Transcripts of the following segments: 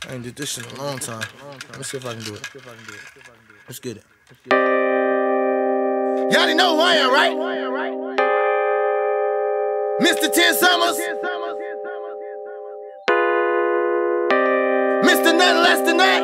I ain't did this shit in a long time. Let me see if I can do it. Let's get it. Y'all already know who I am, right? Mr. 10 Summers. Mr. Nothing Less Than That.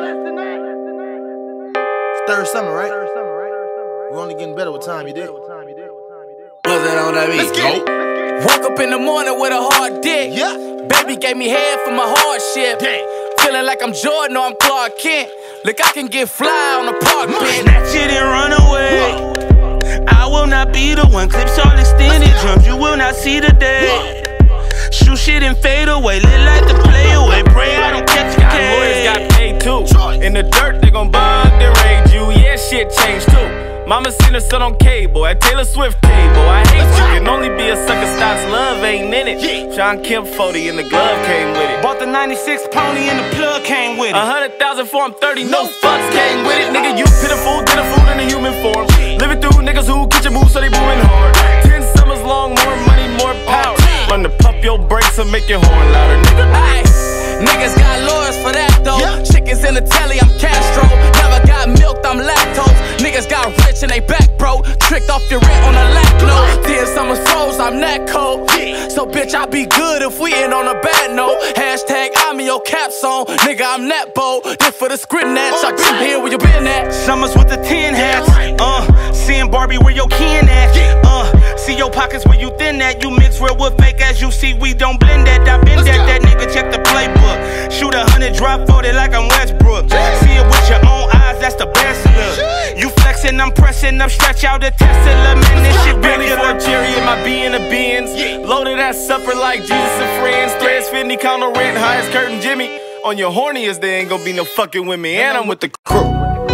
It's third summer, right? We're only getting better with time, you did. What's that on that beat? Let's get it. Woke up in the morning with a hard dick. Yeah. Baby gave me head for my hardship. Feeling like I'm Jordan or I'm Clark Kent. Look, I can get fly on the park bench. Snatch it and run away. I will not be the one. Clips all extended, drums, you will not see the day. Shoot shit and fade away. Lit like the play away. Pray I don't catch a case. Lawyers got paid too. In the dirt, they gon' bug and raid you. Yeah, shit changed too. Mama seen her son on cable, at Taylor Swift cable. I hate you, can only be a sucker, stocks, love ain't in it. John Kemp 40 and the glove came with it. Bought the 96 pony and the plug came with it. 100,000 for him, 30, no fucks came with it. Nigga, you pitiful, did a fool in a human form. Living through niggas who get your moves so they moving hard. 10 summers long, more money, more power. Run to pump your brakes and make your horn louder, nigga. Aye. Niggas got lawyers for that though. Chickens in the telly, I'm Castro. Never got milked, I'm lactose. Niggas got rich and they back, bro. Tricked off your rent on a lap note. 10 summers froze, I'm that cold. So bitch, I be good if we end on a bad note. Hashtag I'm in your cap song. Nigga, I'm that bold. This for the script natch. I been here where you been at. Summers with the 10 hats. Seeing Barbie where your kin at. See your pockets where you thin at. You mix real with fake as you see. We don't blend that. I been that nigga, check the playbook. Shoot 100, drop 40 like I'm Westbrook. See it with your own eyes, that's the best look. You flexing, I'm pressing up, stretch out the Tesla. Man, this shit Bentley regular. for Jerry in my B in the Benz. Loaded at supper like Jesus and friends. Threads 50, count no rent, highest curtain Jimmy. On your horniest, there ain't gonna be no fucking with me. And I'm with the crew.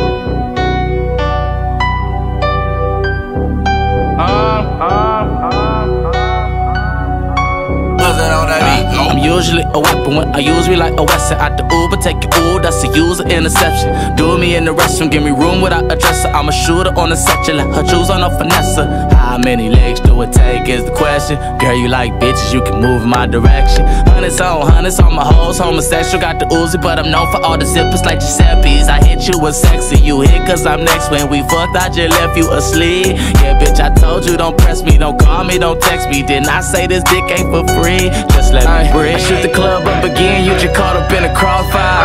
I'm usually a weapon when I use me like a Western. Out the Uber, take your Uber, that's a user interception. Do me in the restroom, give me room without a dresser. I'm a shooter on the section, let her choose on a finesse. How many legs do it take is the question. Girl, you like bitches, you can move in my direction. Hundreds on my hoes, homosexual. Got the Uzi, but I'm known for all the zippers like Giuseppe's. I hit you with sexy, you hit cause I'm next. When we fucked, I just left you asleep. Yeah, bitch, I told you, don't press me, don't call me, don't text me. Didn't I say this dick ain't for free? Just let me breathe. I shoot the club up again, you just caught up in a crossfire.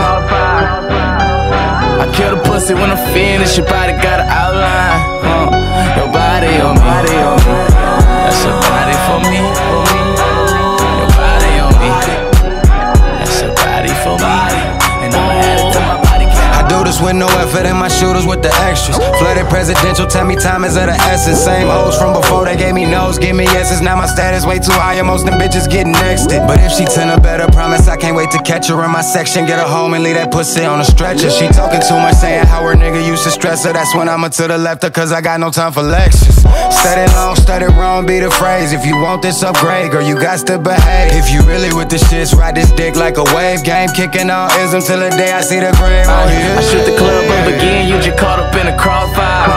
I kill the pussy when I'm finished, your body got an outline. Your body on me, that's your body for me. Your body on me, that's your body for me. And I'ma add it to my body count. I do this with no effort and my shooters with the extras. Flooded presidential, tell me time is of the essence. Same hoes from before, they gave me no's, give me yeses. Now my status way too high and most them bitches getting nexted. But if she 10 or better, promise I can't wait to catch her in my section. Get her home and leave that pussy on a stretcher. She talking too much, saying how her nigga used to stress her. That's when I'ma to the left her, cause I got no time for lectures. Study long, study wrong, be the phrase. If you want this upgrade, girl, you got to behave. If you really with the shits, ride this dick like a wave. Game kicking all ism till the day I see the grave. Oh, yeah. I shoot the club up again, you just caught up in a crossfire.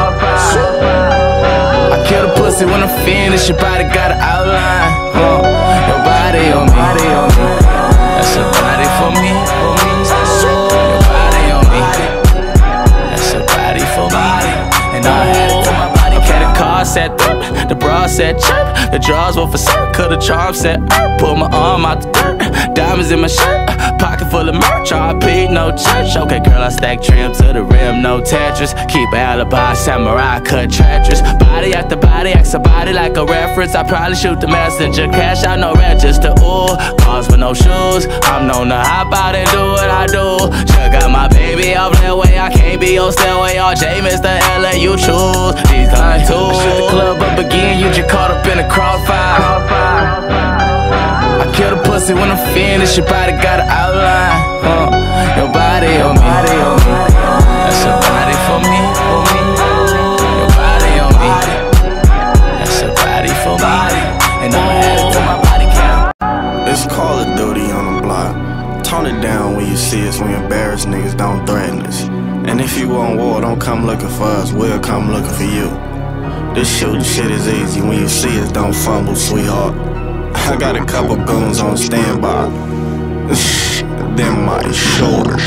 I kill the pussy when I'm finished, your body got an outline. Your body on me, that's your body for me. Your body on me, that's your body for me. And I had it to my body. Okay, the car said the bra said chirp. The drawers were for certain, cause the charm said pull my arm out the dirt. Diamonds in my shirt, pocket full of merch. RP, no church. Okay, girl, I stack trim to the rim, no Tetris. Keep an alibi, samurai, cut treacherous. Body after body, ask a body like a reference. I probably shoot the messenger, cash out, no register. Ooh, cars with no shoes. I'm known to hop out and do what I do. Check out my baby off that way, I can't be on stairway. RJ, Mr. LA, you choose. These kind too. I shoot the club up again, you just caught up in a crossfire. I kill the pussy when I'm finished, your body got an outline. Your body on me, that's your body for me. Your body on me, that's your body for me. And I'ma add it to my body count. It's Call of Duty on the block. Tone it down when you see us, we embarrass niggas, don't threaten us. And if you want war, don't come looking for us, we'll come looking for you. This shooting shit is easy, when you see us, don't fumble, sweetheart. I got a couple goons on standby. than my shoulders.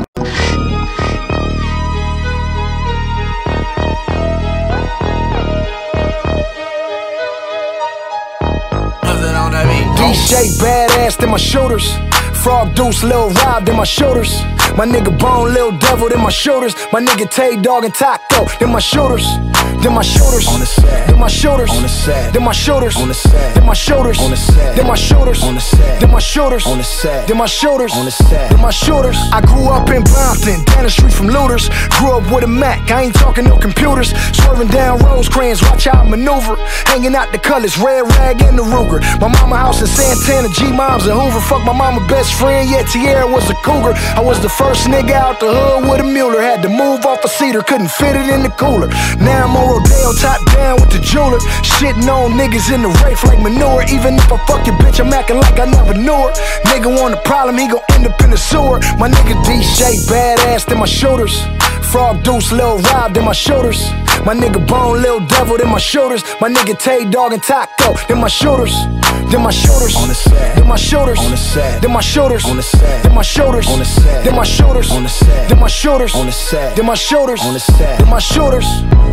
DJ badass than my shoulders. Frog Deuce, Lil Rob than my shoulders. My nigga Bone, Lil Devil than my shoulders. My nigga Tay Dog and Taco than my shoulders. Then my shoulders on the set. Then my shoulders on the set. Then my shoulders on the set. Then my shoulders on the set. Then my shoulders on the set. Then my shoulders on the set. Then my shoulders on the set. Then my shoulders. I grew up in Brompton, down the street from looters. Grew up with a Mac, I ain't talking no computers. Swerving down Rosecrans, watch how I maneuver. Hanging out the colors, red rag and the Ruger. My mama house in Santana, G-Moms and Hoover. Fuck my mama best friend, yeah, Tierra was a cougar. I was the first nigga out the hood with a Mueller. Had to move off a cedar, couldn't fit it in the cooler. Now I'm on Rodeo, top down with the jeweler. Shitting on niggas in the rafe like manure. Even if I fuck your bitch, I'm acting like I never knew her. Nigga want a problem, he gon' end up in the sewer. My nigga DJ badass than my shoulders. Frog Deuce, Lil Rob than my shoulders. My nigga Bone, Lil Devil than my shoulders. My nigga Tay Dog and Taco than my shoulders. Then my shoulders on the set. Then my shoulders on the set. Then my shoulders on the set. Then my shoulders on the set. Then my shoulders on the set. Then my shoulders on the set. Then my shoulders on the set. Then my shoulders.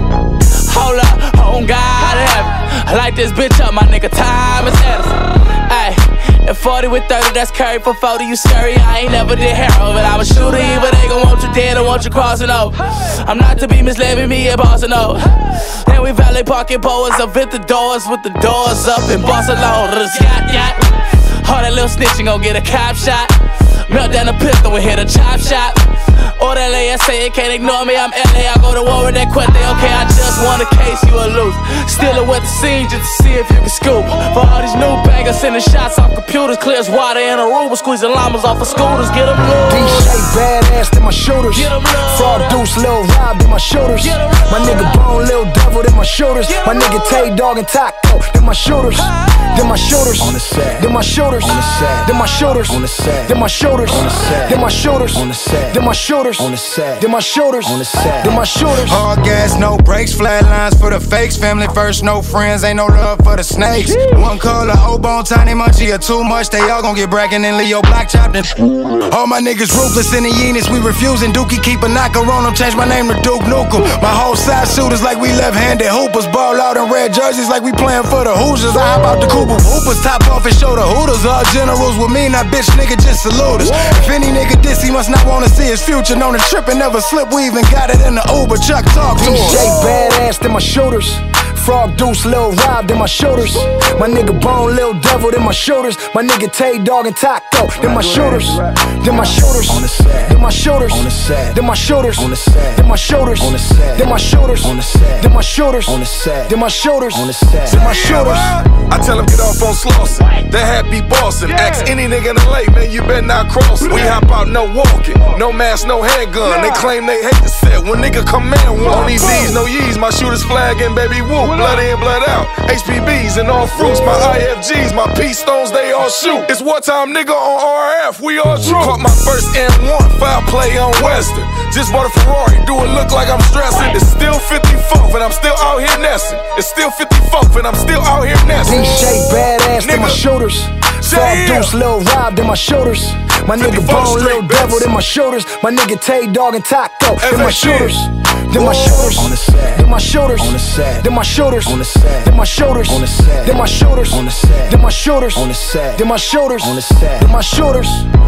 Hold up, oh God in heaven. I light this bitch up, my nigga, time is Edison. Ayy, and 40 with 30, that's curry for 40, you scurry. I ain't never did hero, but I'm a shooter, but they gon' want you dead or want you crossing over. I'm not to be misled, me and bossing over. Then we valet parking boas up at the doors with the doors up in Barcelona. Yacht, yacht. All that little snitching gon' get a cop shot. Melt down a pistol and hit a chop shop. Or that LA, it can't ignore me, I'm LA, I go to war with that Quente, okay, I just want a case, you a lose. Still with the scene just to see if you can scoop. For all these new bangers sending shots off computers, clears water in a Aruba, squeezing llamas off of scooters, get them loose. DJ badass than my shoulders. Frog Deuce, Lil Rob than my shoulders. My nigga Bone, Lil Devil than my shoulders. My nigga Tay Dog and Taco than my shoulders. Then my shoulders on the set. Then my shoulders on the set. Then my shoulders on the set. Then my shoulders on the set. Then my shoulders on the set. Then my shoulders on the set. Then my shoulders on the set. Then my shoulders. Hard gas, no brakes, flat lines for the fakes. Family first, no friends, ain't no love for the snakes. One color, O-bone, tiny munchie, or too much, they all gon' get bragging and Leo block chopped in. All my niggas ruthless in the Yenis, we refusing. Dookie keep a knocker on them, change my name to Duke Nukem. My whole side shooters like we left-handed hoopers. Ball out in red jerseys like we playing for the Hoosiers. I hop out the Cooper Hoopers, top off and show the Hooters. All generals with me, not bitch nigga, just salute us. If any nigga diss, he must not wanna see his future. Known to trip and never slip, we even got it in the Uber. Chuck talk to DJ badass than my shoulders. Frog Deuce, Lil Rob than my shoulders. My nigga Bone, Lil Devil than my shoulders. My nigga Tay Dog and Taco than my shoulders. Then my shoulders on the set. Then my shoulders on the set. Then my shoulders on the set. Then my shoulders on the set. Then my shoulders on the set. Then my shoulders on the set. Then my shoulders on the set. Then my shoulders. I tell him get off on Slauson. That happy Boston. Ask any nigga in the lake, man, you better not cross. We hop out, no walking, no mask, no handgun. They claim they hate the set. When nigga come in, on these D's, no Ye's. My shooters flagging, baby, woo. Blood in, blood out. HPBs and all fruits. My IFGs, my P-stones, they all shoot. It's wartime, nigga, on RF. We all true. Caught my first M1, foul play on Western. Just bought a Ferrari, do it look like I'm stressing. It's still 54th and I'm still out here nesting. It's still 54th and I'm still out here nesting. DJ badass than my shoulders. Frog Deuce, Lil Rob than my shoulders. My nigga Bone, Lil Devil than my shoulders. My nigga Tay Dog and Taco than my shoulders. Then my shoulders on the set. Then my shoulders on the set. Then my shoulders on the set. Then my shoulders on the set. Then my shoulders on the set. Then my shoulders on the set. Then my shoulders on the set. Then my shoulders.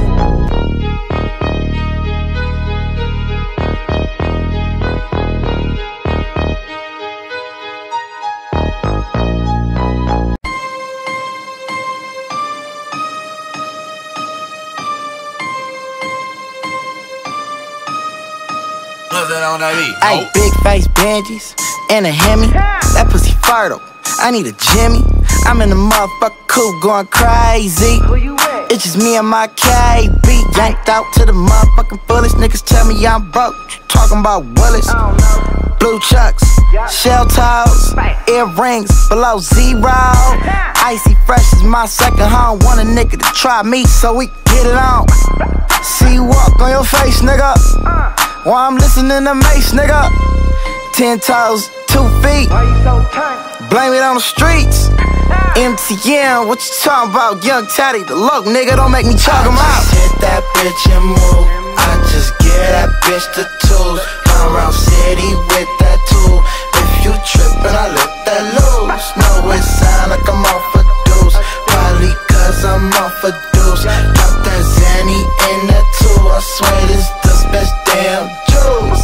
Ayy, big face Benjis and a Hemi. That pussy fertile. I need a Jimmy. I'm in the motherfucking coupe going crazy. It's just me and my KB. Yanked out to the motherfucking fullest. Niggas tell me I'm broke. Talking about Willis. Blue chucks, shell toes, earrings below zero. Icy fresh is my second home. Want a nigga to try me so we get it on. See you walk on your face, nigga. While I'm listening to Mace, nigga. 10 toes, 2 feet. Blame it on the streets. MTN, what you talking about? Young Teddy, the loc, nigga, don't make me talk him out. Hit that bitch and move. I just get that bitch the tools. Come around city with that tool. If you trippin', I let that loose. Know it sound like I'm off a deuce. Probably cause I'm off a deuce. Got that Zanny in that tool. I swear this the best damn juice.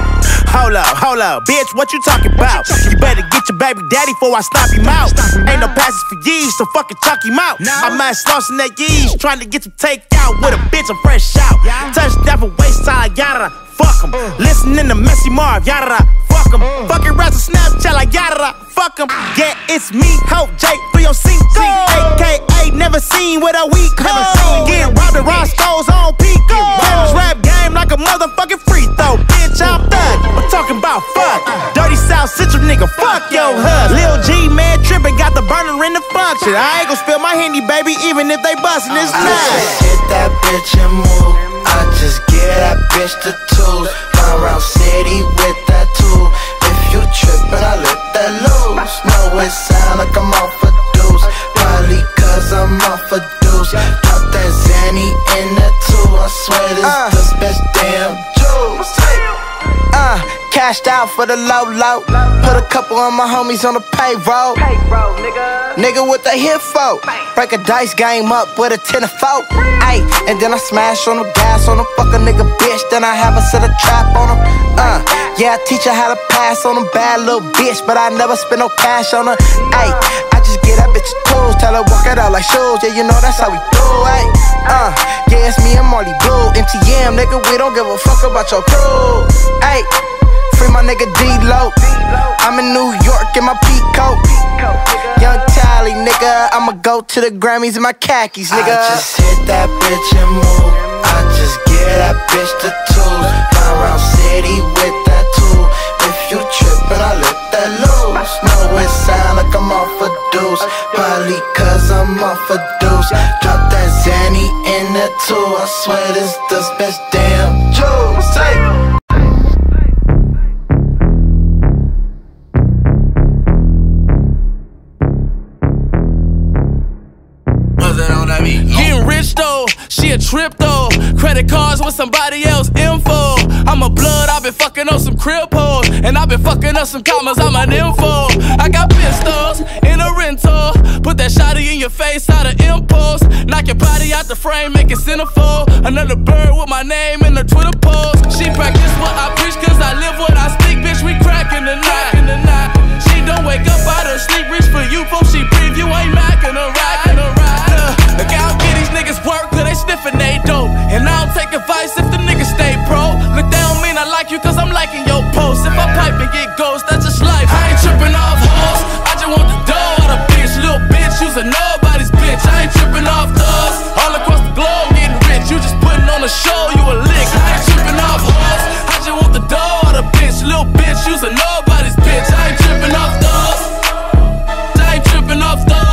Hold up, bitch, what you talking about? You better get your baby daddy before I stop him out. Ain't no passes for years, so fucking chuck him out. I might slossing that yeast, trying to get some takeout with a bitch, I'm fresh out. Touchdown for waist time, yada, fuck em. Listening to Messy Marv, yada, fuck em. Fucking raps on Snapchat like yada, fuck em. Yeah, it's me, Hope J, 305, AKA never seen with a week. Get robbed at Roscoe's on Pico. Rap game like a motherfucking free throw. Bitch, I'm thug, I'm talking about fuck. Dirty South Central nigga, fuck your husband. Lil G, man, trippin', got the burner in the function. I ain't gon' spill my Henny, baby, even if they bustin' this night. I just hit that bitch and move. I just get that bitch the tools. Run around city with that tool. If you trippin', I let that loose. Know it sound like I'm off a deuce. Probably cause I'm off a deuce. Got that Zanny in that tool. I swear this the best damn juice. Cashed out for the low. Put a couple of my homies on the payroll. Nigga, what they here for? Break a dice game up with a 10 of 4. Ayy, and then I smash on the gas on them. Fuck a nigga bitch, then I have a set of trap on them. Yeah, I teach her how to pass on them. Bad little bitch, but I never spend no cash on her. Ayy, I just get that bitch tools. Tell her walk it out like shoes. Yeah, you know that's how we do, ayy. Yeah, it's me and Marley Blue. MTM, nigga, we don't give a fuck about your crew. Ayy, free my nigga D-Lo. I'm in New York in my peacoat. Young Tally, nigga, I'ma go to the Grammys in my khakis, nigga. I just hit that bitch and move. I just get that bitch the tools. Run around city with that tool. If you trippin', I let that loose. Know it sound like I'm off a deuce. Probably cause I'm off a deuce. Drop that Zanny in that tool. I swear this the best damn juice. Getting rich though, she a trip though. Credit cards with somebody else info. I'm a blood, I've been fucking on some crib hoes. And I've been fucking up some commas, I'm an info. I got pistols in a rental. Put that shotty in your face out of impulse. Knock your body out the frame, make it centerfold. Another bird with my name in the Twitter post. She practice what I preach cause I live what I speak. Bitch, we crackin' the night. She don't wake up out her sleep, reach for you, folks, she breathe. You ain't mackin' her right. Look, I don't get these niggas work cause they sniffin' they dope. And I don't take advice if the niggas stay pro. Look, they don't mean I like you cause I'm liking your post. If I pipe and get ghost, that's just life. I ain't trippin' off hoes, I just want the dough out of bitch. Little bitch, you's a nobody's bitch. I ain't trippin' off thugs, all across the globe getting rich. You just putting on a show, you a lick. I ain't trippin' off hoes, I just want the dough out of bitch. Little bitch, you's a nobody's bitch. I ain't trippin' off thugs, I ain't trippin' off thugs.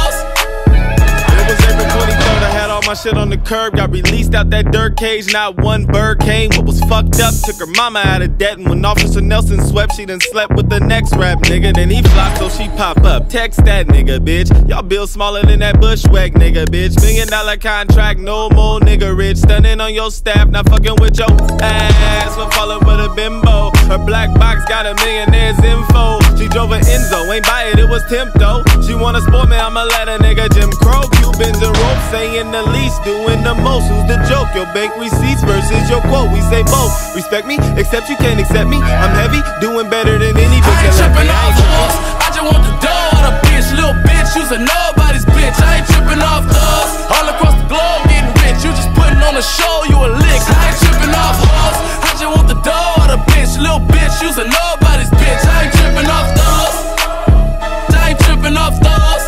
My shit on the curb, got released out that dirt cage. Not one bird came. What was fucked up took her mama out of debt. And when Officer Nelson swept, she done slept with the next rap nigga. Then he flopped, so she pop up. Text that nigga, bitch. Y'all build smaller than that bushwhack nigga, bitch. $1 million contract, no more nigga rich. Stunning on your staff, not fucking with your ass. For falling with a bimbo. Her black box got a millionaire's info. She drove an Enzo, ain't buy it, it was Tempo. She want a sport, man, I'ma let a nigga Jim Crow. Cubans and ropes, saying the least, doing the most. Who's the joke? Your bank receipts versus your quote. We say both. Respect me, except you can't accept me. I'm heavy, doing better than any bitch. I ain't trippin' off hoes, I just want the dough out of bitch. Little bitch, you's a nobody's bitch. I ain't trippin' off thugs, all across the globe getting rich. You just putting on a show, you a lick. I ain't trippin' off hoes, I just want the dough out of bitch. Little bitch, you's a nobody's bitch. I ain't trippin' off thugs, I ain't trippin' off thugs.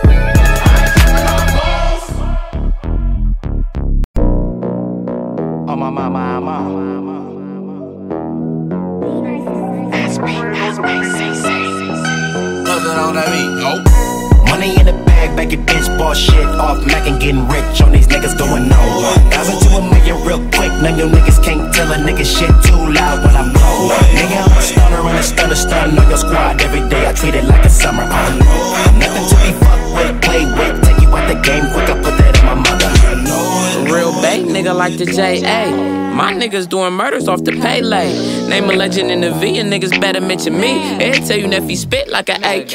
Oh my. Money in the bag, back at bitch, bought shit off Mac and getting rich on these niggas going on. 1,000 to $1 million real quick, none of you niggas can't tell a nigga shit too loud when I'm blown. Nigga, I'm a stunner and a stunner on your squad every day. I treat it like a summer. Nothing to be fucked with, play with, take you out the game quick. I put that in my mother. real bait nigga like the J.A. My niggas doing murders off the Pele. Name a legend in the V and niggas better mention me. They'll tell you Neffy spit like an AK.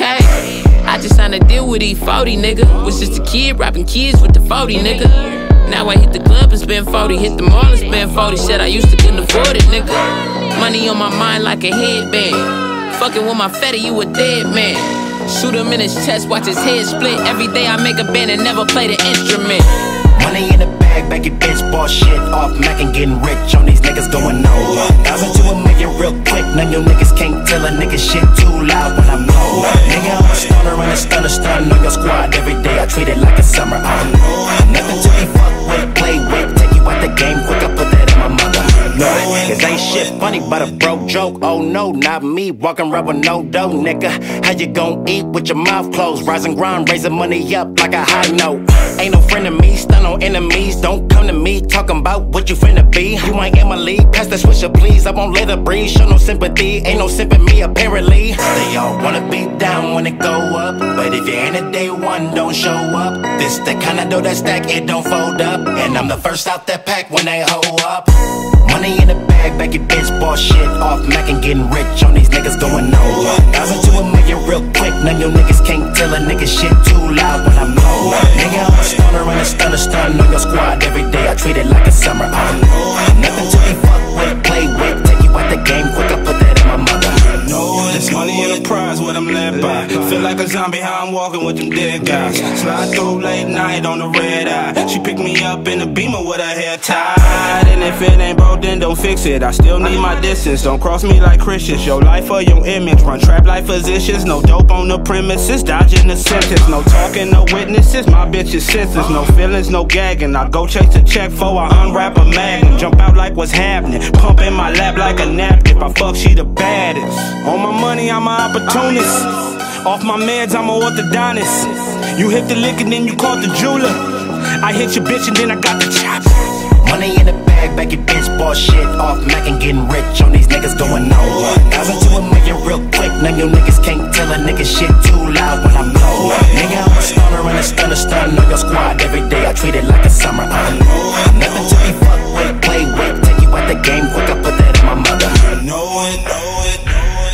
I just signed a deal with E40 nigga. Was just a kid rapping kids with the 40 nigga. Now I hit the club and spend 40, hit the mall and spend 40. Shit, I used to couldn't afford it, nigga. Money on my mind like a headband. Fucking with my fetty, you a dead man. Shoot him in his chest, watch his head split. Every day I make a band and never play the instrument. Money in the bag, back your bitch, bought shit off Mac and getting rich on these niggas going on. 1,000 to $1 million real quick, none of you niggas can't tell a nigga shit too loud when I'm low. Nigga, I'm a stunner and a stunner, stun on your squad every day. I treat it like a summer. Nothing to be fucked with, play with, take you out the game quick, I put that in my mother. It ain't shit funny but a broke joke. Oh no, not me, walking around with no dough, nigga. How you gon' eat with your mouth closed? Rise and grind, raising money up like a high note. Ain't no friend of me, stun on enemies. Don't come to me talking about what you finna be. You ain't in my league, pass the swisher please. I won't let her breathe, show no sympathy. Ain't no sympathy apparently. They all wanna be down when it go up, but if you ain't a day one, don't show up. This the kind of dough that stack, it don't fold up. And I'm the first out that pack when they hoe up. Money in the bag, back your bitch, bought shit off Mac and getting rich on these niggas going on. 1,000 to $1 million real quick, none of you niggas can't tell a nigga shit too loud when I'm low. Nigga, I'm a stunner and a stunner, stun on your squad every day. I treat it like a summer. Nothing to be fucked with, play with, take you out the game quick, I put that in my mother. This money in the prize, what I'm led by. Feel like a zombie, how I'm walking with them dead guys. Slide through late night on the red eye. She picked me up in a Beamer with her hair tied. And if it ain't broke, then don't fix it. I still need my distance, don't cross me like Christians. Your life or your image, run trap like physicians. No dope on the premises, dodging the sentence. No talking, no witnesses, my bitch is senseless. No feelings, no gagging. I go chase a check for I unwrap a magnum. Jump out like what's happening, pump in my lap like a napkin. If I fuck, she the baddest. On my money, I'm an opportunist. Off my meds, I'm an orthodontist. You hit the lick and then you caught the jeweler. I hit your bitch and then I got the chops. Money in the bag, back your bitch, bought shit off Mac and getting rich on these niggas going on. 1,000 to $1 million real quick, none of you niggas can't tell a nigga shit too loud when I'm low. Nigga, I'm a stunner and a stunner, stun on your squad every day. I treat it like a summer. Nothing to be fucked with, play with, take you out the game quick, I put that in my mother. Know it, know it.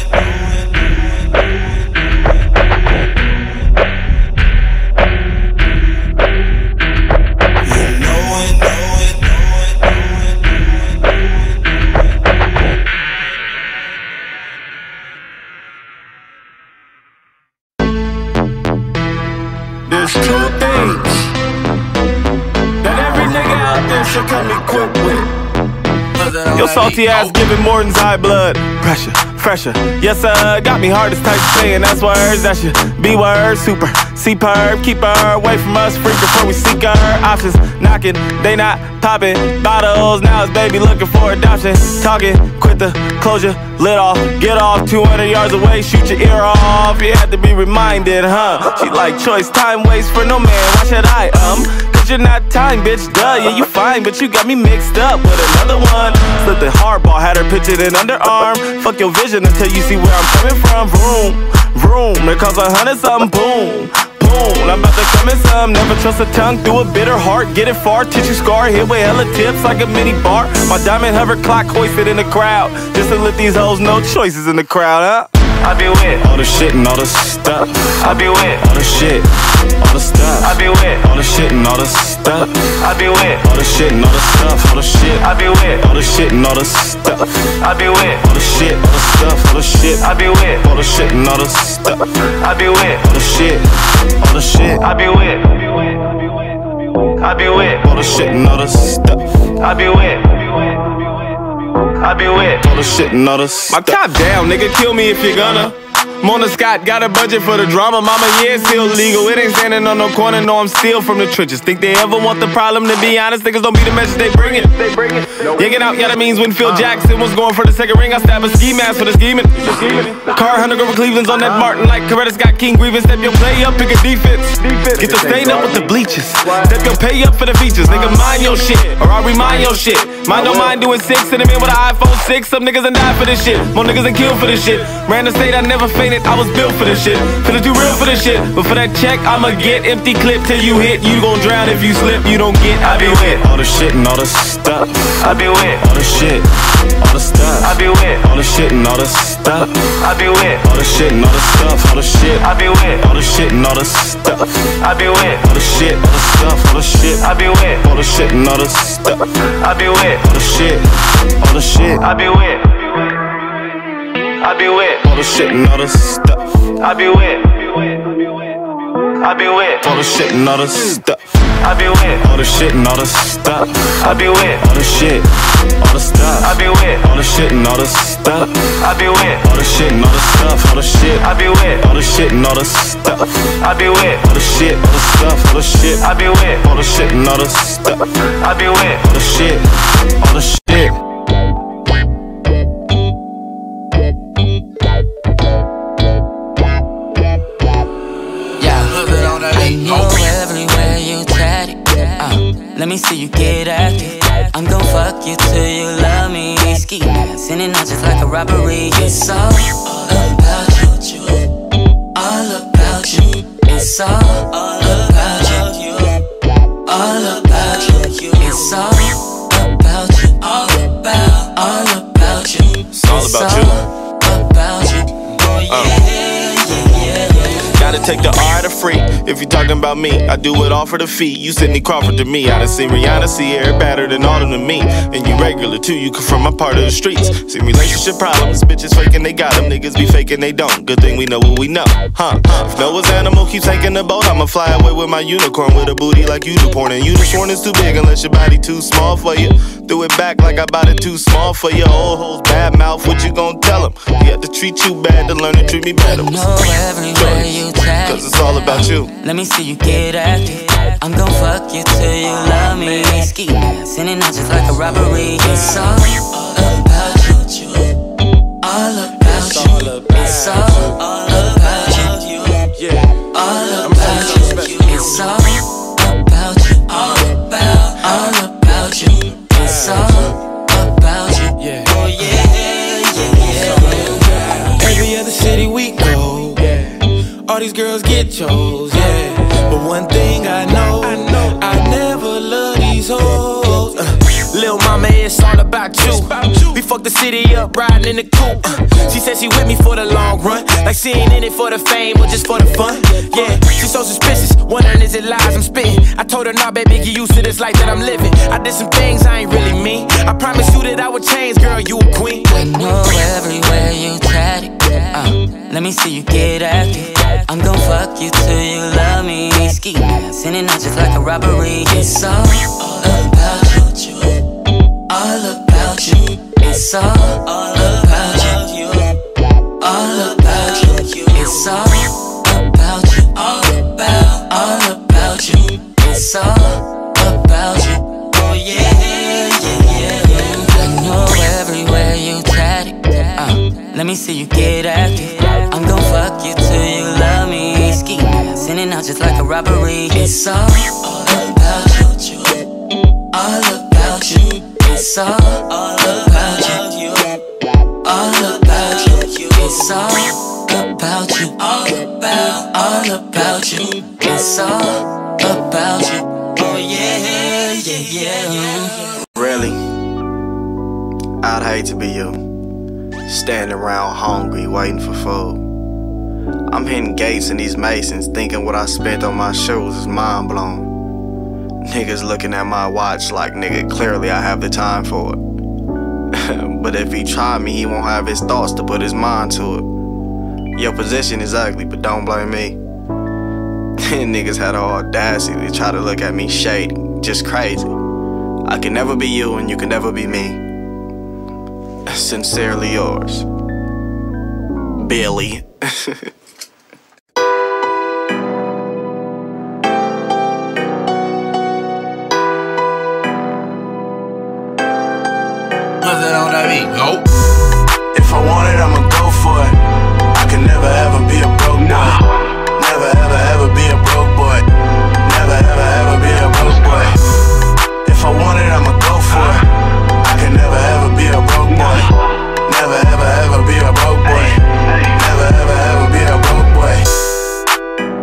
There's two things that every nigga out there should come equipped with. Your salty ass giving Morton's high blood pressure, fresher. Yes, got me hard as type saying that's words that should be words. Super, superb, keep her away from us. Freak before we seek her options. Knocking, they not popping bottles. Now it's baby looking for adoption. Talking, quit the closure, lit off, get off. 200 yards away, shoot your ear off. You had to be reminded, huh? She like choice, time waits for no man. Why should I, Cause you're not time, bitch, duh. Yeah, you fine, but you got me mixed up with another one. Slipped the hardball, had her pictured in underarm. Fuck your vision until you see where I'm coming from. Vroom, vroom, it costs 100 something, boom. I'm about to come in some. Never trust a tongue through a bitter heart. Get it far, tissue scar, hit with hella tips like a mini bar. My diamond hover clock hoisted in the crowd, just to let these hoes know choices in the crowd, huh? I be with all the shit and all the stuff. I be with all the shit, all the stuff. I be with all the shit and all the stuff. I be with all the shit and all the stuff. All the shit. I be with all the shit and all the stuff. I be with all the shit, all the stuff. All the shit. I be with all the shit and all the stuff. I be with all the shit, all the shit. I be with. I be with all the shit and all the stuff. I be with. I be with all the shit and all the stuff. My top down, nigga, kill me if you're gonna. Mona Scott got a budget for the drama. Mama, yeah, it's still legal. It ain't standing on no corner, no, I'm still from the trenches. Think they ever want the problem, to be honest? Niggas don't be the message, they bring it. Yanking out, yeah, that means when Phil Jackson was going for the second ring, I stab a ski mask for the scheming. Car 100 over Cleveland's on that Martin like Coretta Scott King Grievance. Step your play up, pick a defense. Get the stain up with the bleachers. Step your pay up for the features. Nigga, mind your shit, or I'll remind your shit. Mind don't mind doing 6, send him in with an iPhone 6. Some niggas and die for this shit. More niggas and kill for this shit. Ran the state, I never failed. explain it, I was built for this shit. Finna do real for this shit. But for that check, I'ma get empty clip till you hit. You gon' drown if you slip, you don't get. I be with all the shit and all the stuff. I be with all the shit, all the stuff. I be with all the shit and all the stuff. I be with all the shit and all the stuff. All the shit. I be with all the shit and all the stuff. I be with all the shit, all the stuff, all the shit. I be with all the shit and all the stuff. I be with all the shit, all the shit. I be with. I be with all the shit and all the stuff. I be with. I be with all the shit and all the stuff. I be with all the shit and all the stuff. I be with all the shit, all the stuff. I be with all the shit and all the stuff. I be with all the shit and all the stuff. All the shit. I be with all the shit and all the stuff. I be with all the shit, all the stuff. All the shit. I be with all the shit and all the stuff. I be with all the shit, all the shit. Let me see you get active. I'm gon' fuck you till you love me. Ski mask, in and out just like a robbery. It's all about you, all about you. It's all about you, all about you. It's all about you, all about you. It's all about you. About you. Oh yeah. Gotta take the R to free. If you talking about me, I do it all for the fee. You Sidney Crawford to me. I done seen Rihanna, Sierra, better than all of them to me. And you regular too, you come from my part of the streets. See relationship problems, bitches faking they got them. Niggas be faking they don't. Good thing we know what we know, huh? If Noah's animal keeps taking the boat, I'ma fly away with my unicorn with a booty like you do. Porn and unicorn is too big unless your body too small for you. Threw it back like I bought it too small for you. Old hoes bad mouth, what you gon' tell them? You have to treat you bad to learn to treat me better. Everywhere you cause it's all about you. Let me see you get active. I'm gon' fuck you till you love me. Ski mask, in and out just like a robbery. It's all about you, all about you. It's all about you, all about you. It's all about you, all about you. It's all about you. Oh yeah, Every other city we go, all these girls get chose, yeah. But one thing I know, I never love these hoes. Lil' mama, it's all about you. We fuck the city up, riding in the coupe. She said she with me for the long run, like she ain't in it for the fame or just for the fun. Yeah, she's so suspicious, wondering is it lies I'm spitting. I told her, nah, baby, get used to this life that I'm living. I did some things I ain't really mean. I promised you that I would change, girl, you a queen. I know everywhere you tatted. Let me see you get active. I'm gon' fuck you till you love me. Ski mask, in and out just like a robbery. It's all about you, all about you. It's all about you, all about you. It's all about you, all about you. It's all about you. Oh yeah. I know everywhere you tatted. Let me see you get active. I'm gon' fuck you till you love me. Ski mask, in and out just like a robbery. It's all about you, all about you. It's all about you, all about you. It's all about you, all about you. It's all about you. Oh yeah. Really, I'd hate to be you. Standing around hungry, waiting for food. I'm hitting gates in these Masons, thinking what I spent on my shoes is mind blown. Niggas looking at my watch like, nigga, clearly I have the time for it. But if he try me, he won't have his thoughts to put his mind to it. Your position is ugly, but don't blame me. Niggas had the audacity to try to look at me shady, just crazy. I can never be you and you can never be me. Sincerely yours, Billy. Nope. If I want it, I'ma go for it. I can never ever be a broke boy. Never ever be a broke boy. Never ever be a broke boy. If I want it, I'ma go for it. I can never ever be a broke boy. Never ever be a broke boy. Never ever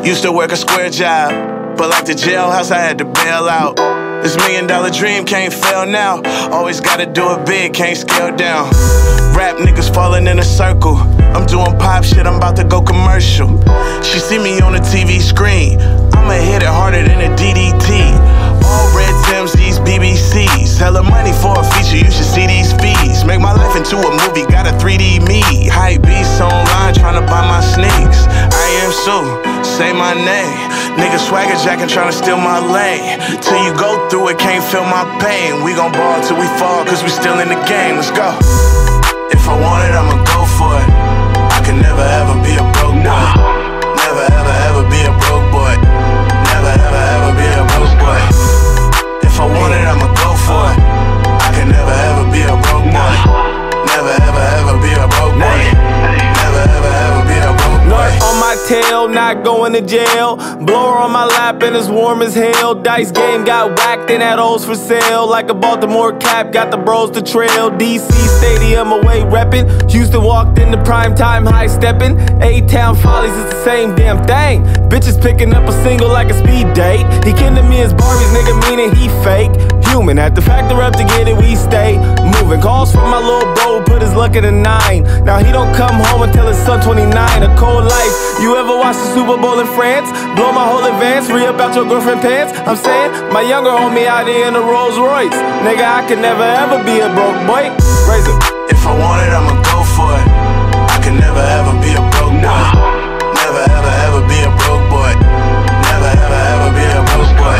Used to work a square job, but like the jailhouse, I had to bail out. This $1 million dream can't fail now. Always gotta do it big, can't scale down. Rap niggas falling in a circle. I'm doing pop shit, I'm about to go commercial. She see me on the TV screen, I'ma hit it harder than a DDT. All red Tims, these BBCs. Hella money for a feature, you should see these fees. Make my life into a movie, got a 3D me. Hype beasts online, tryna buy my sneaks. I am Sue, say my name. Niggas swagger jacking, tryna steal my lane. Till you go through it, can't feel my pain. We gon' ball till we fall, cause we still in the game, let's go. If I want it, I'ma go for it. I can never ever be a broke boy. Never ever ever be a broke boy. Never ever ever be a broke boy. If I want it, I'ma go for it. I can never ever be a broke boy. Never ever ever be a broke boy. Never ever ever be a broke boy. On my tail, not going to jail. Blower on my lap and it's warm as hell. Dice game got whacked and had O's for sale. Like a Baltimore cap, got the bros to trail. DC Stadium away reppin'. Houston walked in the primetime high steppin'. A-Town Follies is the same damn thing. Bitches picking up a single like a speed date. He kin to me as Barbie's nigga, meaning he fake. Human, at the factor up to get it, we stay moving. Calls from my little bro, put his luck at a 9. Now he don't come home until his son 29. A cold life. You ever watch the Super Bowl in France? Blow my whole advance, re-up out your girlfriend pants. I'm saying, my younger homie out here in a Rolls Royce. Nigga, I could never ever be a broke boy. Raise it. If I want it, I'ma go for it. I can never ever be a broke boy. Never ever ever be a broke boy. Never ever ever be a broke boy.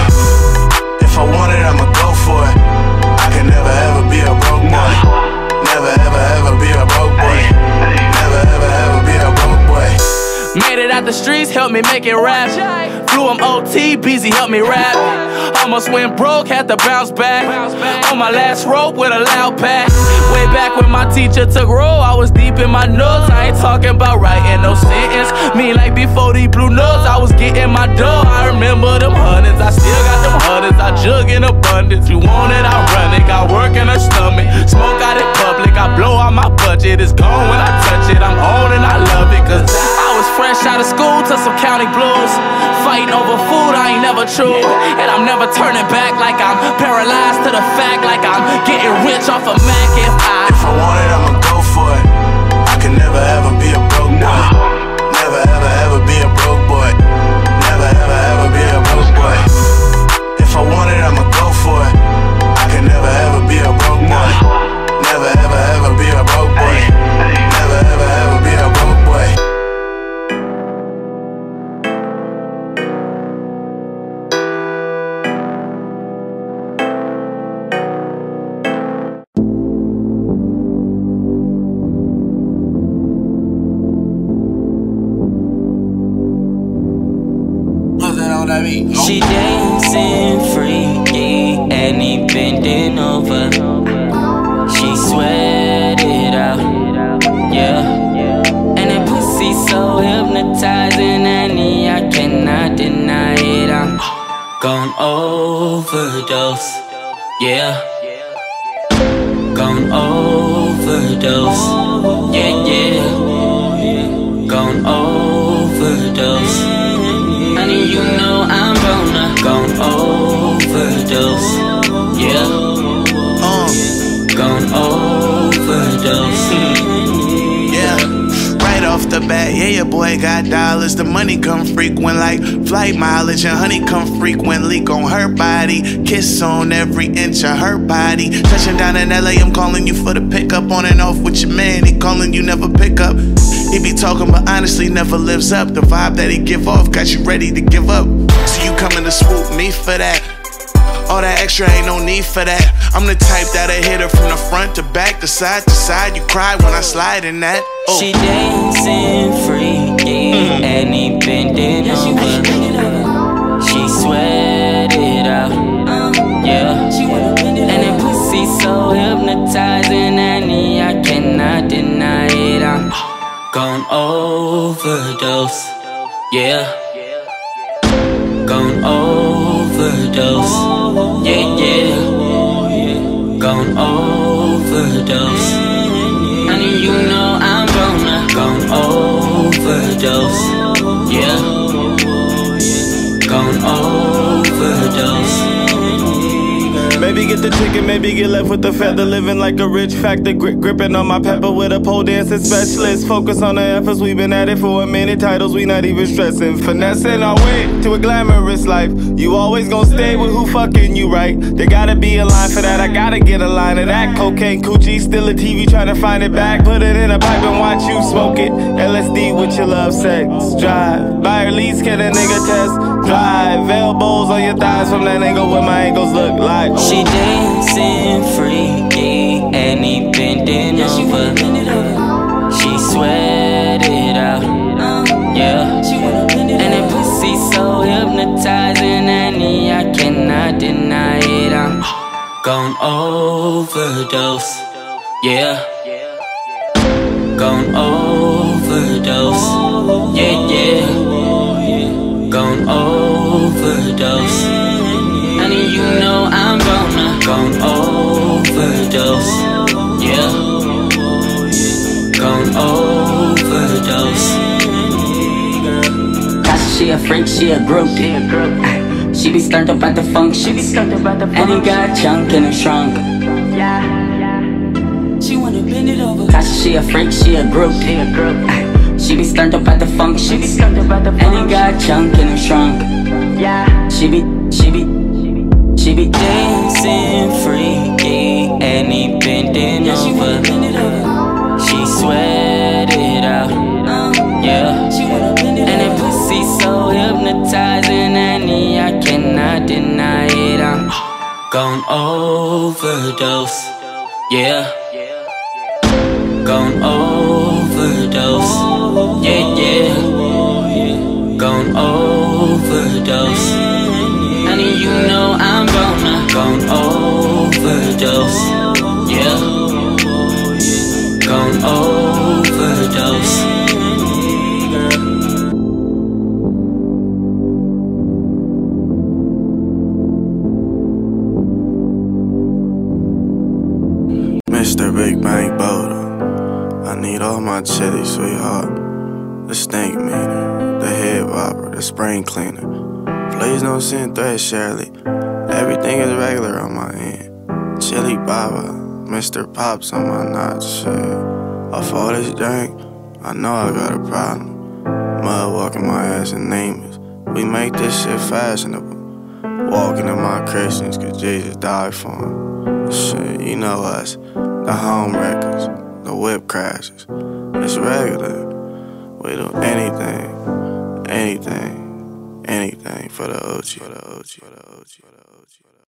If I want it, I'ma go for it. I can never ever be a broke boy. Never ever ever be a broke boy. Never ever ever be a broke boy. Made it out the streets, helped me make it rap. Flew him OT, Beezy helped me rap. Almost went broke, had to bounce back. On my last rope with a loud pack. Way back when my teacher took roll, I was deep in my notes. I ain't talking about writing no sentence. Mean like before these blue notes, I was getting my dough. I remember them hundreds, I still got them hundreds. I jug in abundance, you want it, I run it. Got work in her stomach, smoke out in public. I blow out my budget, it's gone when I touch it. I'm on and I love it, cause I was fresh out of school to some county blues. Fighting over food, I ain't never true. And I'm never turning back, like I'm paralyzed to the fact, like I'm getting rich off a Mac. If I want it, I'ma go for it. I can never ever be a broke boy. Never ever ever be a broke boy. Never ever ever be a broke boy. If I want it, I'ma go for it. I can never ever be a broke boy. Never ever ever be a broke boy. Never ever ever be a broke boy. She dancing freaky and he bending over. She sweat it out, yeah. And that pussy so hypnotizing, and I cannot deny it. I'm gon' overdose, yeah. Gon' overdose, yeah, yeah. Gon' overdose. Honey, you know I'm gon' overdose, yeah. Gon' overdose, yeah. Right off the bat, yeah, your boy got dollars. The money come frequent like flight mileage, and honey come frequently on her body. Kiss on every inch of her body. Touching down in LA, I'm calling you for the pickup. On and off with your man, he calling you, never pick up. He be talking, but honestly never lives up. The vibe that he give off got you ready to give up. So you coming to swoop me for that? All that extra ain't no need for that. I'm the type that'll hit her from the front to back, to side to side. You cry when I slide in that. Oh. She dancing freaky and he bending over. She sweat it out, yeah. And that pussy so hypnotizing, and I cannot deny it. I'm gon' overdose, yeah. Gon' overdose, yeah, yeah. Gon' overdose. Honey, you know I'm gon' overdose, yeah. overdose. Maybe get the chicken, maybe get left with the feather. Living like a rich factor, gripping on my pepper with a pole dancing specialist. Focus on the efforts, we've been at it for a minute. Titles, we not even stressing. Finessing our way to a glamorous life. You always gon' stay with who fucking you, right? There gotta be a line for that, I gotta get a line of that. Cocaine, coochie, still a TV, trying to find it back. Put it in a pipe and watch you smoke it. LSD with your love sex drive. Buy her lease, can a nigga test drive. Elbows on your thighs from that angle what my ankles look like. She dancing freaky and he bending over. She sweat it out, yeah. And that pussy so hypnotizing, and I cannot deny it. I'm gon' overdose, yeah. Gon' overdose, yeah, yeah. Gon' overdose. Honey, you know I'm gon' overdose, yeah. Gon' overdose. Cause she a freak, she a group. She be stirred up at the function. And he got junk in her trunk. She wanna bend it over. Cause she a freak, she a group. She be stirred up at the function. And he got junk in her trunk. She be dancing freaky and he bending over. She sweat it out, yeah. And that pussy so hypnotizing, and I cannot deny it. I'm gon' overdose, yeah. Gon' overdose, yeah, yeah. Gon' overdose. Honey, you know I'm gon' overdose, yeah. Gon' overdose. Mr. Big Bang Boulder, I need all my chili, sweetheart. The stink meaner, the head robber, the spring cleaner. Please don't send threats, Shirley. Everything is regular on my end. Chili Baba, Mr. Pops on my nuts, shit. Off all this drink, I know I got a problem. Mud walking my ass and nameless. We make this shit fashionable. Walking in my Christians, cause Jesus died for them. Shit, you know us. The home wreckers, the whip crashers. It's regular. We do anything, anything for the OG, for the OG, for the OG, for the OG, for the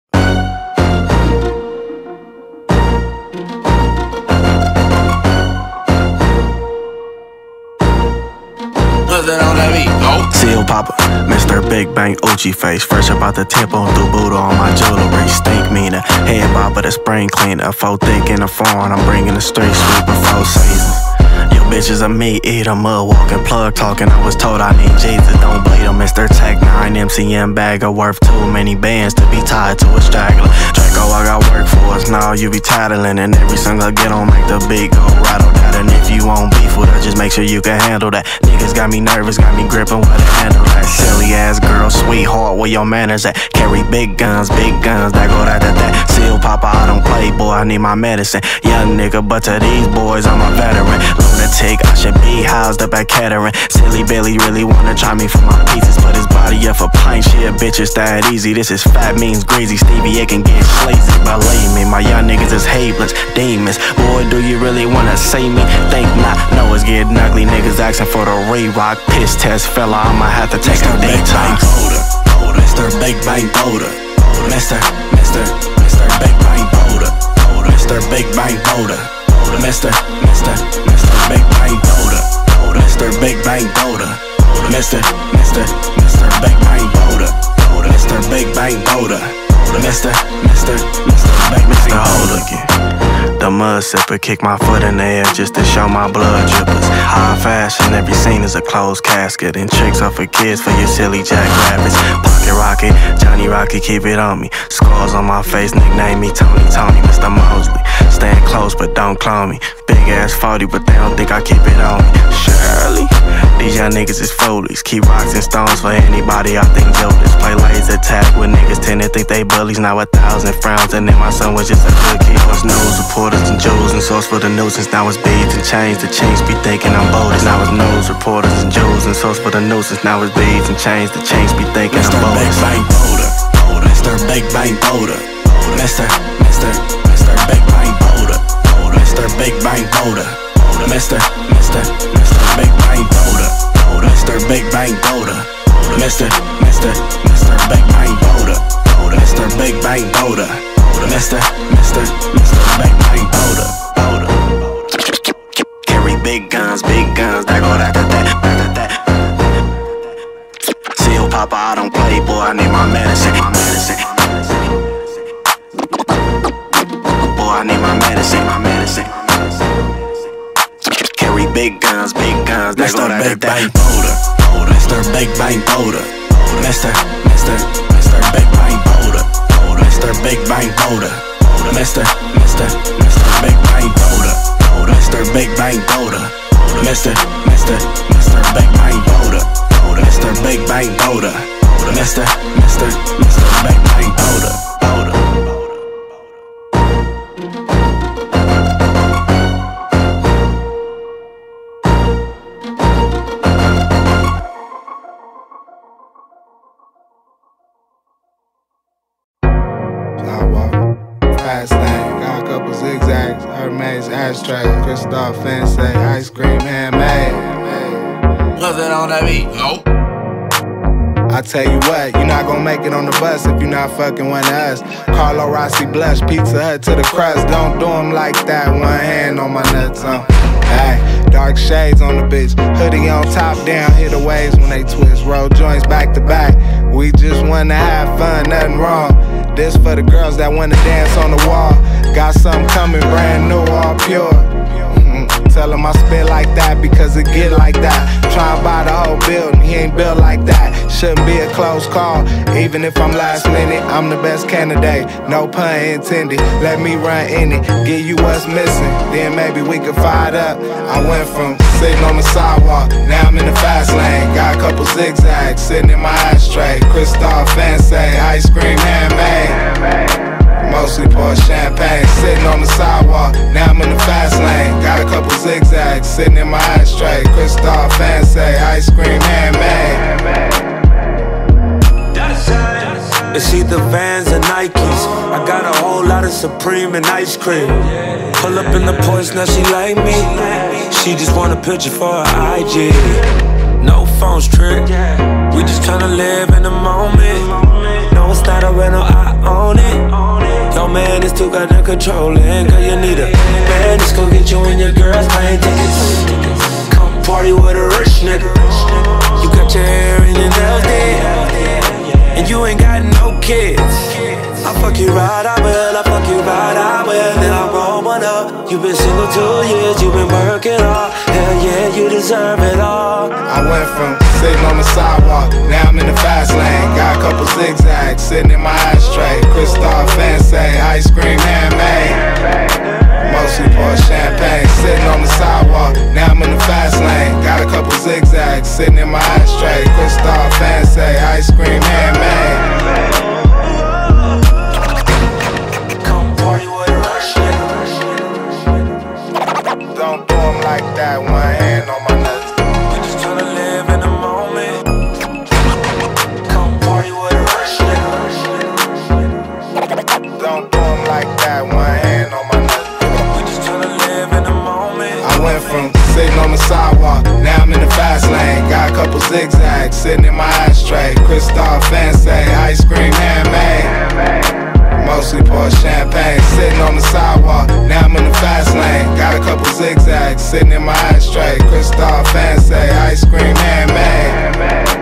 Seal Papa, Mr. Big Bang Uchi face. Fresh about the tip on through Buddha on my jewelry. Stink meaner, head bobber, the spring cleaner. Faux thick in the foreign, I'm bringing the street sweeper 4 seasons. Your bitches a meat eater, mud walking, plug talking. I was told I need Jesus, don't bleed him. Mr. Tech 9 MCM bagger, worth too many bands to be tied to a straggler. Draco, I got work for us, now you be tattling. And every song I get on make the beat go rattle that. And if you won't beef with her, just make sure you can handle that. Niggas got me nervous, got me gripping with a handle that. Silly ass girl, sweetheart, where your manners at? Carry big guns, that go that. Seal Papa, I don't play, boy, I need my medicine. Young nigga, but to these boys, I'm a veteran. Lunatic, I should be housed up at Kettering. Silly Billy really wanna try me for my pieces. Put his body up for pint shit, bitches that easy. This is fat means greasy, Stevie, it can get slazy. Believe me, my young niggas is haveless, demons. Boy, do you really wanna see me? Think not, no, it's getting ugly. Niggas asking for the re-rock. Piss test, fella, I'ma have to take a detox. Mr. Big Bang Boulder, Mr. Big Bang Boulder, Mr. Big Bang Boulder, Mr. Big Bang Boulder, Mr. Big Bang Boulder, Mr. Big Bang Boulder, Mr. Big Bang Boulder, Mr. Holder. The mud sipper, kick my foot in the air just to show my blood drippers. High fashion, every scene is a closed casket. And tricks are for kids for your silly jackrabbits. Pocket rocket, Johnny Rocket, keep it on me. Scars on my face, nickname me Tony, Mr. Mosley. Stand close post, but don't clone me. Big ass 40, but they don't think I keep it on me. Shirley, these young niggas is foolies. Keep rocks and stones for anybody I think jobless. Play laser tag with niggas tend to think they bullies. Now 1,000 frowns, and then my son was just a cookie. What's news, reporters and jewels, and source for the nuisance. Now it's beads and chains, the chains be thinking I'm boldest. Now it's news, reporters and jewels, and source for the nuisance. Now it's beads and chains, the chains be thinking I'm boldest. Mr. Big Bang Boulder, Mr. Big Bang Boulder, Mr. Big Bang Boulder, Mr. Big Bang Boulder, Mr. Big Bang Boulder, Mr. Big Bang Boulder, Mr. Big Bang Boulder, Mr. Big Bang Boulder. Carry big guns, that go that. See, Papa, I don't play, boy, I need my medicine. Boy, I need my medicine. Carry big guns, that go that. Mr. Big Bang Boulder, Mr. Big Bang Boulder, Mr. Big Bang Boulder, Mr. Big Bang Boulder, Mr. Big Bang Boulder, Mr. Big Bang Boulder, Mr. Big Bang Boulder, Mr. Big Bang Boulder, Mr. Big Bang Boulder. Fast lane, got a couple zigzags, Hermes ashtray, Christophe Fancy, ice cream handmade. Nothing on that beat, nope. I tell you what, you're not gonna make it on the bus if you're not fucking one of us. Carlo Rossi blush, Pizza Hut to the crust. Don't do them like that, one hand on my nuts, Hey, dark shades on the bitch, hoodie on top down, hit the waves when they twist. Roll joints back to back, we just wanna have fun, nothing wrong. This for the girls that wanna dance on the wall. Got something coming brand new, all pure. Tell him I spit like that because it get like that. Try and buy the whole building, he ain't built like that. Shouldn't be a close call, even if I'm last minute. I'm the best candidate, no pun intended. Let me run in it, give you what's missing, then maybe we could fire it up. I went from sitting on the sidewalk, now I'm in the fast lane. Got a couple zigzags sitting in my ashtray. Christophe Fancy, ice cream handmade. Mostly pour champagne, sitting on the sidewalk. Now I'm in the fast lane. Got a couple zigzags sitting in my ashtray. Christophe Fancy, ice cream handmade. It's either Vans or Nikes. I got a whole lot of Supreme and ice cream. Pull up in the Porsche, now she like me. She just want a picture for her IG. No phones trick, we just tryna live in the moment. No, it's not a rental, I own it. Yo, man, it's too goddamn controlling. Girl, you need a man, let's go get you and your girls plane tickets. Come party with a rich nigga. You got your hair and your nails did, and you ain't got no kids. I fuck you right, I will, I fuck you right, I will. Then I roll one up. You been single 2 years, you been working hard. Hell yeah, you deserve it all. I went from sitting on the sidewalk, now I'm in the fast lane. Got a couple zigzags sitting in my ashtray. Christophe Fancy, ice cream handmade. Mostly pour champagne, sitting on the sidewalk. Now I'm in the fast lane. Got a couple zigzags sitting in my ashtray. Christophe Fancy, ice cream handmade. Don't do them like that, one hand on my nuts. We just tryna live in the moment. Come party with a rush nigga. Don't do them like that, one hand on my nuts. We just tryna live in the moment. I went from sitting on the sidewalk, now I'm in the fast lane. Got a couple zigzags sitting in my ashtray. Christophe Fancy, ice cream handmade. Mostly pour champagne, sitting on the sidewalk. Now I'm in the fast lane. Got a couple zigzags sitting in my ashtray. Christophe Fancy, ice cream handmade.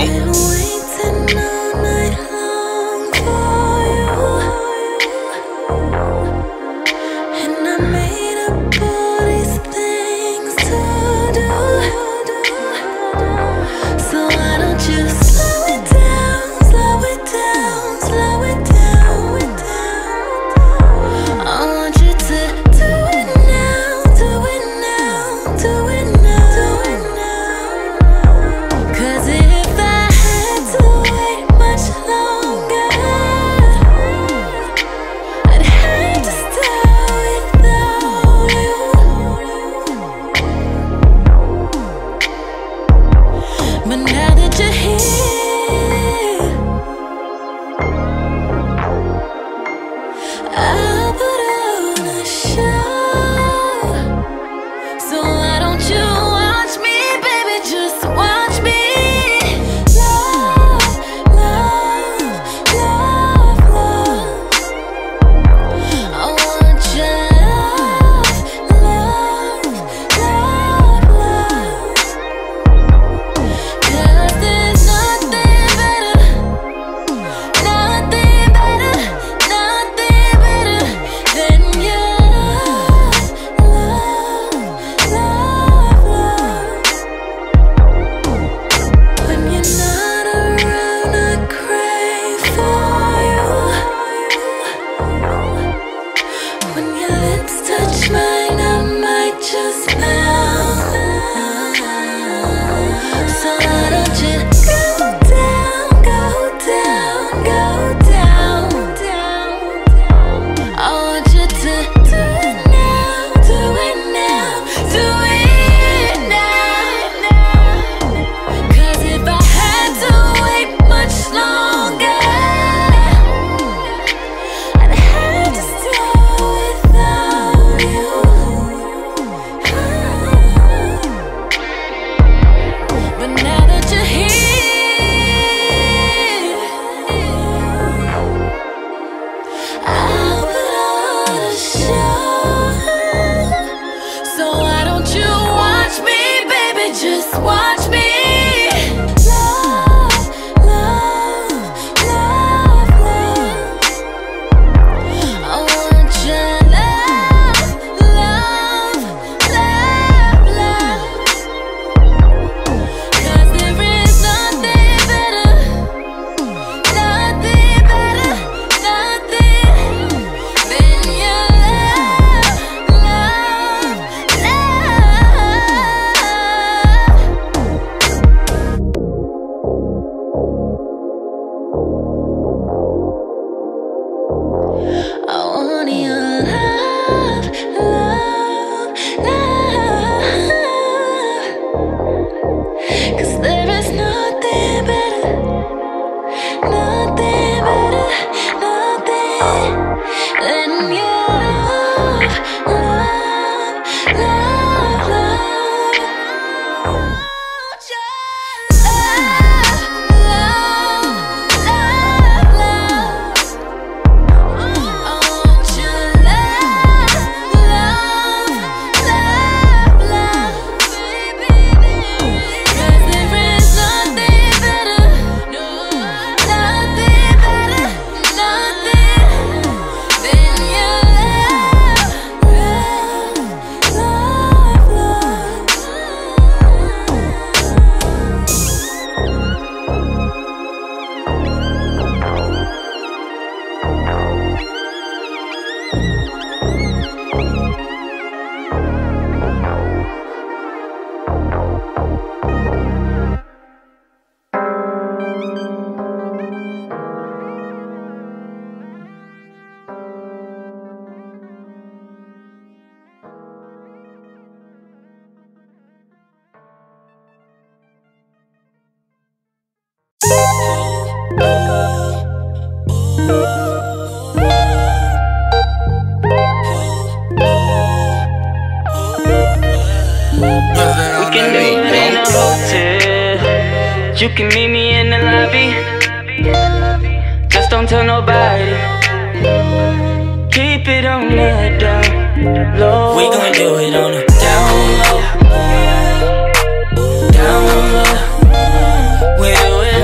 You can meet me in the lobby. Just don't tell nobody. Keep it on the down low. We gon' do it on the down low. Down low. We do it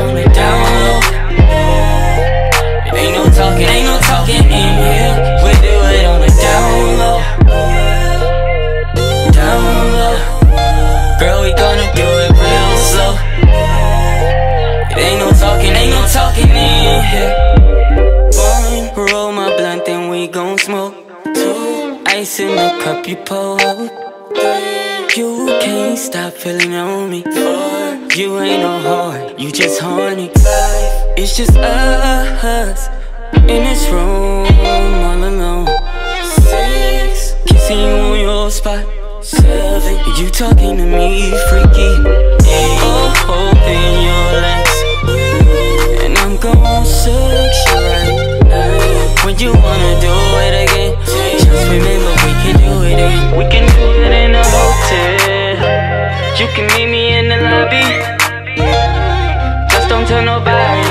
cup you pour. You can't stop feeling on me. You ain't no heart, you just horny. It's just us in this room all alone. 6, kissing you on your spot. 7, you talking to me freaky. 8, open your legs, and I'm gon' sex you right. 9, when you wanna do it again, just remember we can do it in. We can do it in a hotel. You can meet me in the lobby. Just don't tell nobody.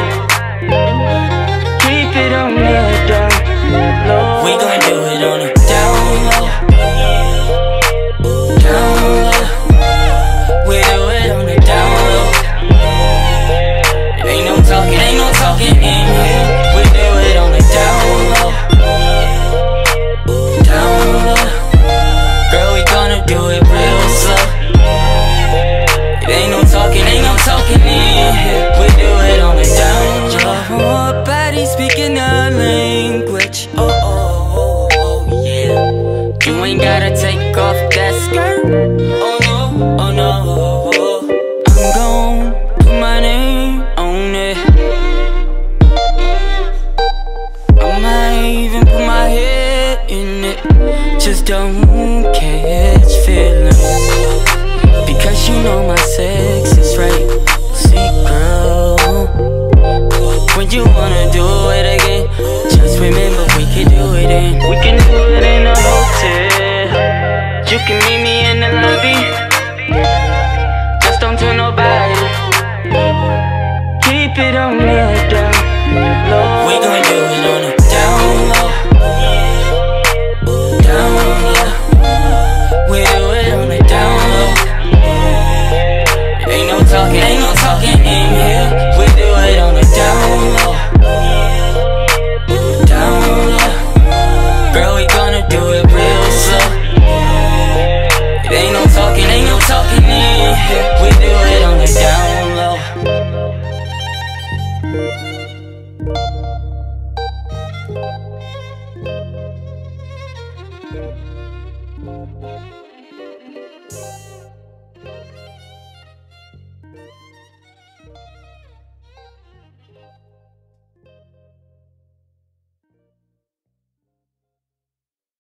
Keep it on the down low. We gon' do it on the down low. Down low. We do it on the down low. Ain't no talking in here. We do it on the down low. Down low. Girl, we gonna do it real slow. Ain't no talking in here. We do it on the down low. Your body speaking our language. Oh, yeah. You ain't gotta take off that skirt. Oh no. I'm gon' put my name on it. I might even put my head in it. Just don't catch feelings, because you know my sex is right. See, girl, when you wanna do it again, just remember we can do it in. We can do it in a hotel. You can meet me in the lobby. Just don't tell nobody. Keep it on the down low. We gon' do it on the down low. Down low. We do it on the down low. Ain't no talking in here. We do it on the down low. Down low. Girl, we gonna do it real slow. Ain't no talking in here. We do it on the down low.